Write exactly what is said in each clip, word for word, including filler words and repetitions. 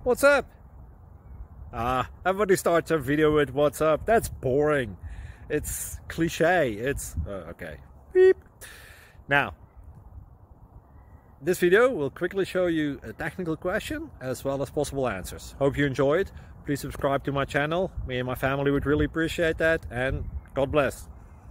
What's up? Ah, everybody starts a video with what's up. That's boring. It's cliche. It's uh, okay. Beep. Now, this video will quickly show you a technical question as well as possible answers. Hope you enjoyed. Please subscribe to my channel. Me and my family would really appreciate that, and God bless.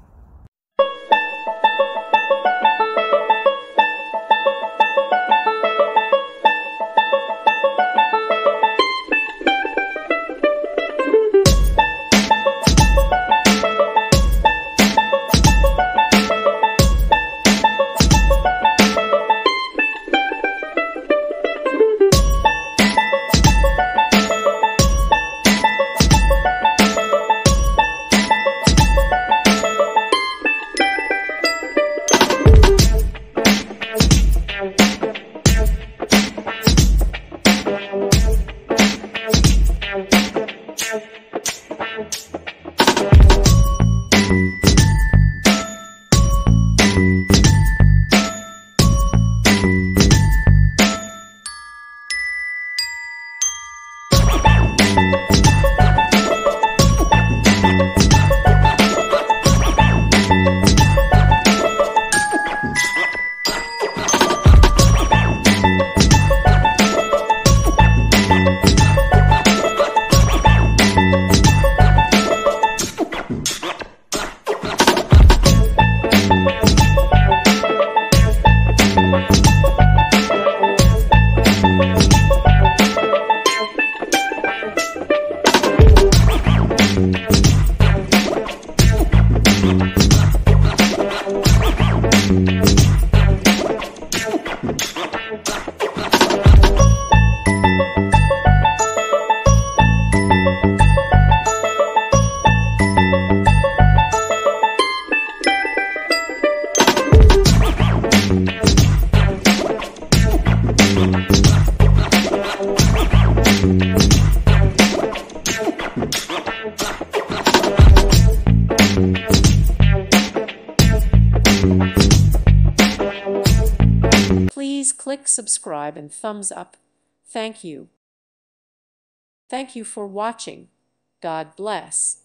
Please click subscribe and thumbs up. Thank you. Thank you for watching. God bless.